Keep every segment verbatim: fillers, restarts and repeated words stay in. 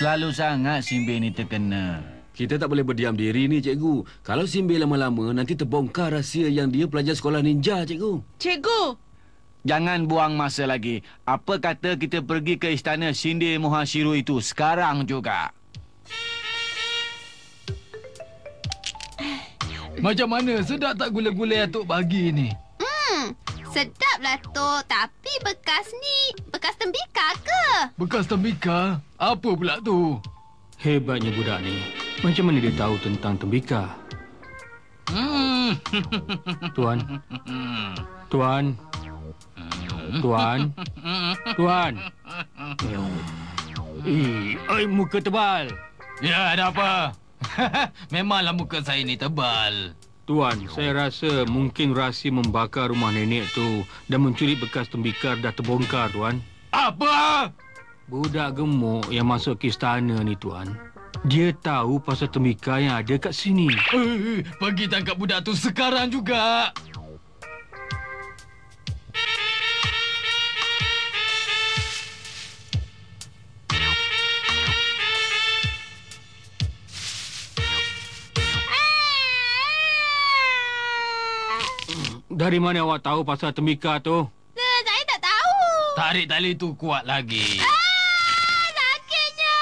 Kalau sangat Simbe ni terkena. Kita tak boleh berdiam diri ni, cikgu. Kalau Simbe lama-lama, nanti terbongkar rahsia yang dia pelajar sekolah ninja, cikgu. Cikgu! Jangan buang masa lagi. Apa kata kita pergi ke istana Sindir Mohashiru itu sekarang juga? Macam mana? Sedap tak gula-gula yang Tok bagi ni? Hmm, sedaplah Tok. Tapi bekas ni, bekas tembikar ke? Bekas tembikar? Apa pula tu? Hebatnya budak ni. Macam mana dia tahu tentang tembikar? Hmm. Tuan. Tuan. Tuan. Tuan. Eh, oi, muka tebal. Ya, ada apa? Memanglah muka saya ni tebal. Tuan, saya rasa mungkin rahsia membakar rumah nenek tu dan mencuri bekas tembikar dah terbongkar, Tuan. Apa? Budak gemuk yang masuk ke istana ni, Tuan. Dia tahu pasal tembikar yang ada kat sini. Eh, pergi tangkap budak tu sekarang juga. Dari mana awak tahu pasal tembikar tu? Saya tak tahu. Tarik tali tu kuat lagi. Ah, sakitnya.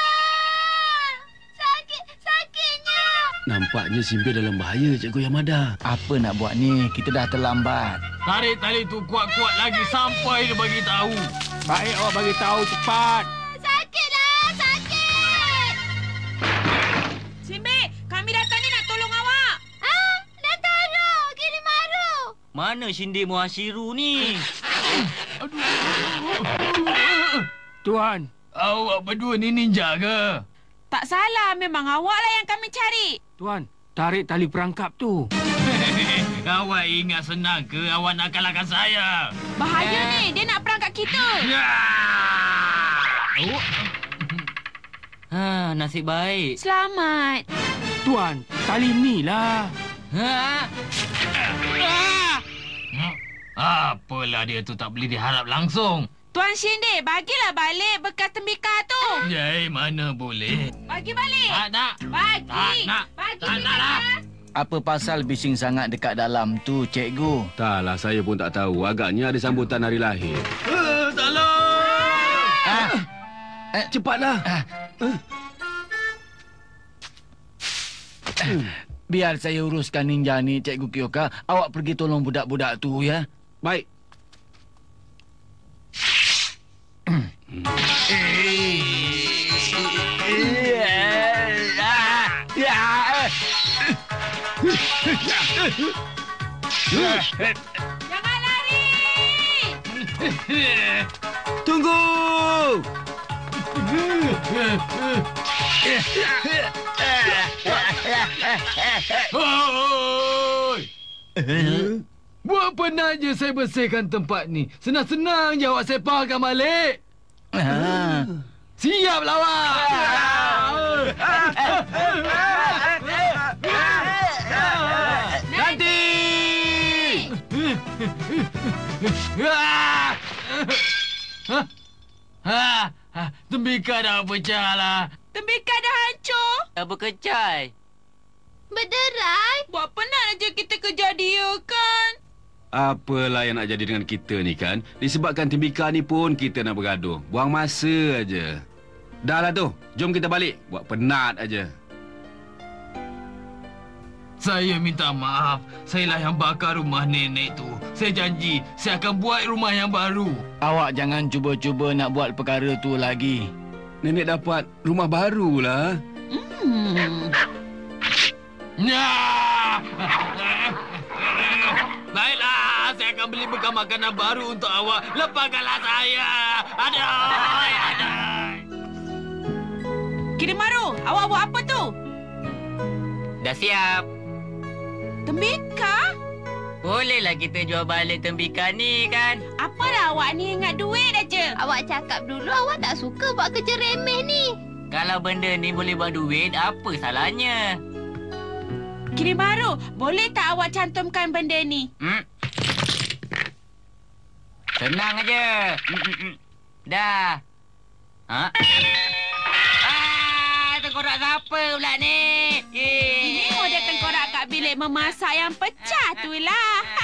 Sakit, sakitnya. Nampaknya Simbe dalam bahaya, cikgu Yamada. Apa nak buat ni? Kita dah terlambat. Tarik tali tu kuat-kuat lagi sampai dia bagi tahu. Baik awak bagi tahu cepat. Sakitlah, sakit. Simbe, kami datang ni nak tolong awak. Ah, Nataro, Kirimaru. Mana Sindir Mohashiru ni? Tuan. Awak berdua ni ninja ke? Tak salah, memang awaklah yang kami cari. Tuan, tarik tali perangkap tu. Awak ingat senang ke awak nak kalahkan saya? Bahaya ni, dia nak perangkap kita. Oh. Ha, nasib baik. Selamat. Tuan, tali ni lah. Ha? Apalah dia tu tak boleh diharap langsung. Tuan Sindir, bagilah balik bekas tembikar tu. Jai, mana boleh. Bagi balik. Tak nak. Bagi. Tak nak. Bagi Tak nak lah. Apa pasal bising sangat dekat dalam tu, cikgu? Taklah, saya pun tak tahu. Agaknya ada sambutan hari lahir. Uh, tolong! Ah. Eh, cepatlah. Ah. Biar saya uruskan ninja ni, Cikgu Kyoka. Awak pergi tolong budak-budak tu, ya? Baik. Jangan lari! Tunggu! Oi! Buat penat je saya bersihkan tempat ni. Senang-senang je awak sepahkan balik. Ha. Siap lawan! Nanti! Ha, ha, tembikar dah pecah lah. Tembikar dah hancur. Dah berkecai. Berderai. Buat penat aja kita kejar dia kan. Apalah yang nak jadi dengan kita ni kan? Disebabkan tembikar ni pun kita nak bergaduh. Buang masa aja. Dah lah tu. Jom kita balik. Buat penat aja. Saya minta maaf. Sayalah yang bakar rumah nenek tu. Saya janji saya akan buat rumah yang baru. Awak jangan cuba-cuba nak buat perkara tu lagi. Nenek dapat rumah baru lah. Hmm. Nyah! Baiklah, saya akan beli bekal makanan baru untuk awak. Lepaskanlah saya. Aduh, aduh. Kirimaru, awak buat apa tu? Dah siap. Tembikar? Bolehlah kita jual balik tembikar ni kan? Apa dah awak ni ingat duit aja? Awak cakap dulu awak tak suka buat kerja remeh ni. Kalau benda ni boleh buat duit, apa salahnya? Kirimaru, boleh tak awak cantumkan benda ni? Hmm? Senang aja. Hmm, hmm, hmm. Dah. Ha? Ah! tengkorak siapa pula ni? Ini Eh. model tengkorak kat bilik memasak yang pecah tu lah.